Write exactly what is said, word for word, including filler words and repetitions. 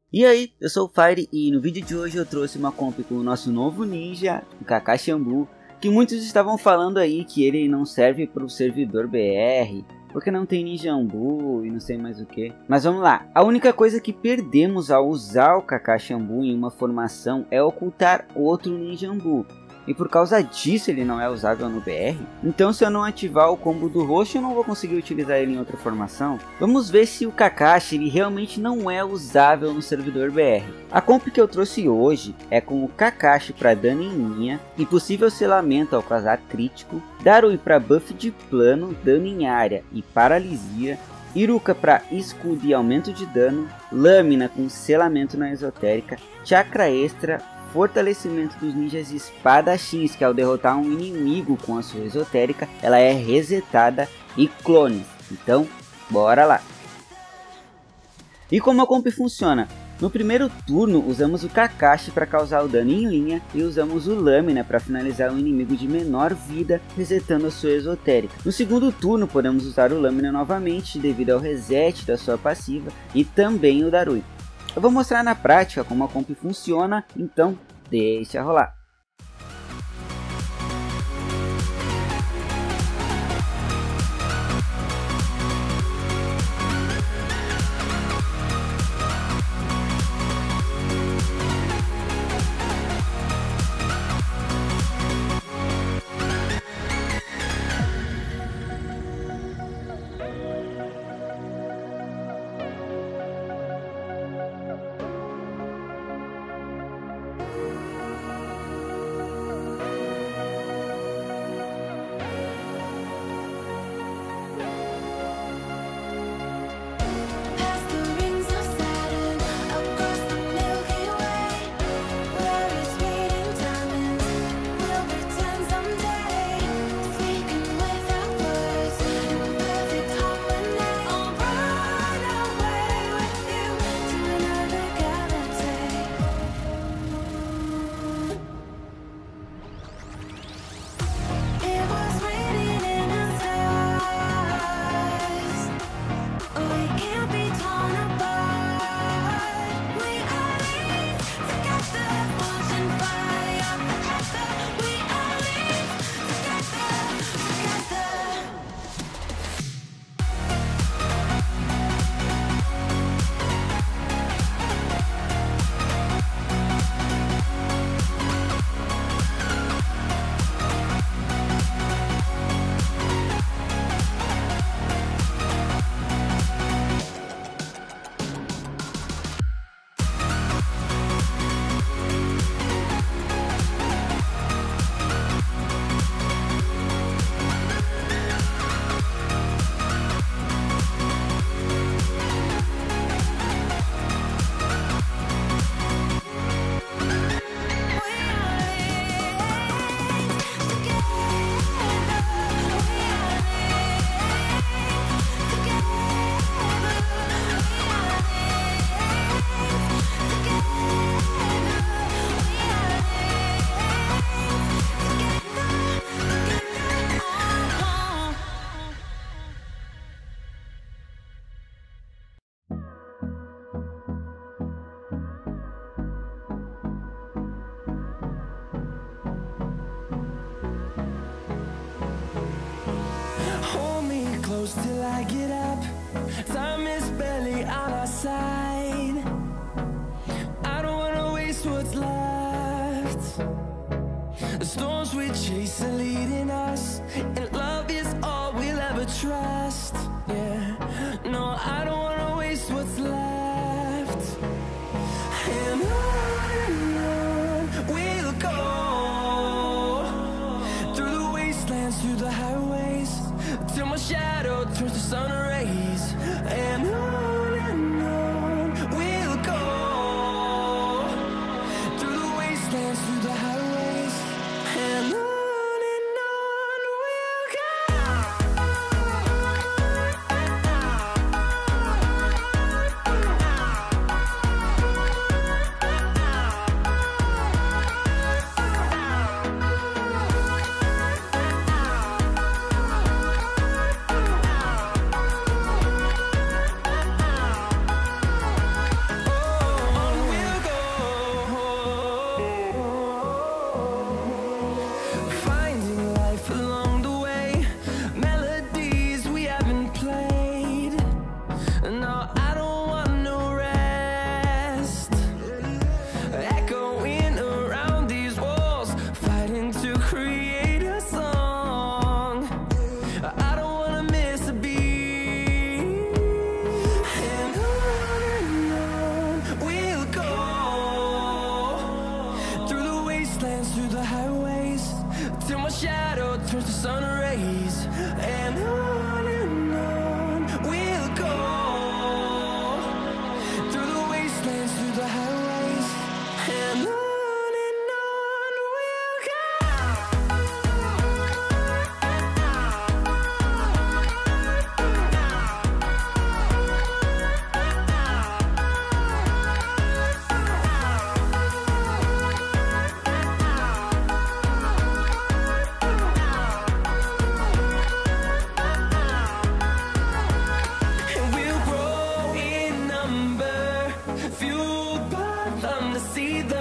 E aí, eu sou o Fire e no vídeo de hoje eu trouxe uma comp com o nosso novo ninja, o Kakashi Ambu, que muitos estavam falando aí que ele não serve para o servidor B R, porque não tem ninja Ambu e não sei mais o que. Mas vamos lá, a única coisa que perdemos ao usar o Kakashi Ambu em uma formação é ocultar outro ninja Ambu. E por causa disso ele não é usável no B R. Então se eu não ativar o combo do roxo eu não vou conseguir utilizar ele em outra formação. Vamos ver se o Kakashi ele realmente não é usável no servidor B R. A comp que eu trouxe hoje é com o Kakashi para dano em linha, impossível selamento ao causar crítico, Darui para buff de plano, dano em área e paralisia, Iruka para escudo e aumento de dano, Lâmina com selamento na esotérica, Chakra extra, fortalecimento dos ninjas espadachins, que ao derrotar um inimigo com a sua esotérica, ela é resetada, e clones. Então, bora lá! E como a comp funciona? No primeiro turno usamos o Kakashi para causar o dano em linha e usamos o Lâmina para finalizar um inimigo de menor vida, resetando a sua esotérica. No segundo turno podemos usar o Lâmina novamente devido ao reset da sua passiva e também o Darui. Eu vou mostrar na prática como a comp funciona, então deixa rolar. Till I get up, time is barely on our side. I don't wanna waste what's left. The storms we chase are leading us, and love is all we'll ever trust. Yeah, no, I don't wanna waste what's left. And on and on we'll go, through the wastelands, through the highways, till my shadow turns to sun rays. And on and on we'll go, through the wastelands, through the highways. And on and on we'll go. turns to sun rays, and on and on we'll go, through the wastelands, through the highways, and on. See the